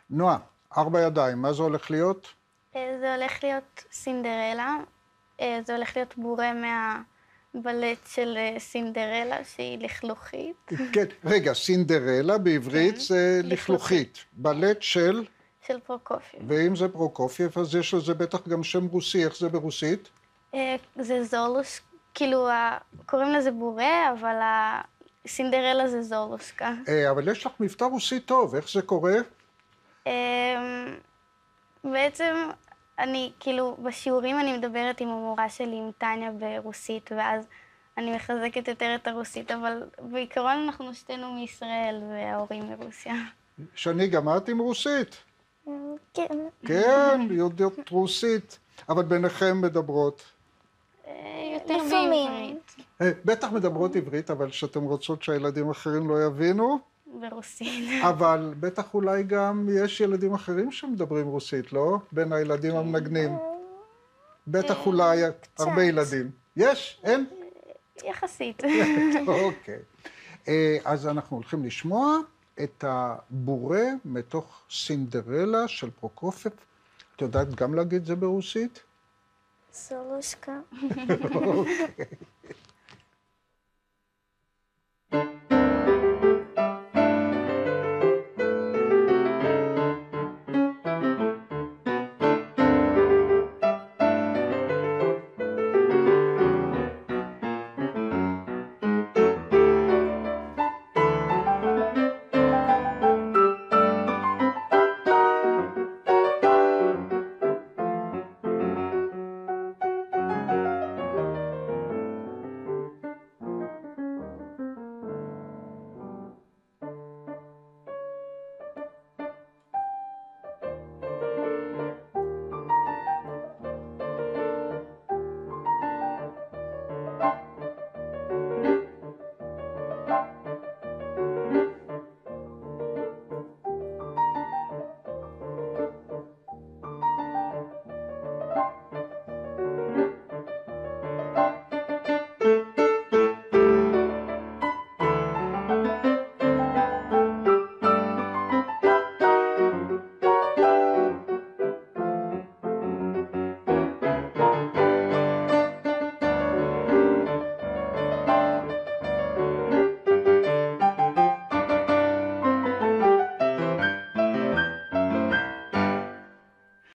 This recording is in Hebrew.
נועה, 4 ידיים, מה זה הולך להיות? זה הולך להיות סינדרלה. זה הולך להיות בורא מהבלט של סינדרלה, שהיא לכלוכית. כן, רגע, סינדרלה בעברית כן, זה לכלוכית. לכלוכית. בלט של... של פרוקופייב. ואם זה פרוקופייב, אז יש לזה בטח גם שם רוסי. איך זה ברוסית? זה זולוש, כאילו, קוראים לזה בורא, אבל סינדרלה זה זולושקה. אבל יש לך מבטא רוסי טוב, איך זה קורה? בעצם, אני, כאילו, בשיעורים אני מדברת עם המורה שלי, עם טניה ברוסית, ואז אני מחזקת יותר את הרוסית, אבל בעיקרון אנחנו שתינו מישראל וההורים מרוסיה. שני, גם את עם רוסית? כן. כן, יודעות רוסית, אבל ביניכם מדברות. יותר לפעמים. בעברית. בטח מדברות עברית, אבל שאתם רוצות שהילדים אחרים לא יבינו, ברוסית. אבל בטח אולי גם יש ילדים אחרים שמדברים רוסית, לא? בין הילדים המנגנים. בטח אולי הרבה ילדים. יש? אין? יחסית. אוקיי. אז אנחנו הולכים לשמוע את הבורא מתוך סינדרלה של פרוקופייב. את יודעת גם להגיד זה ברוסית? זולושקה. אוקיי.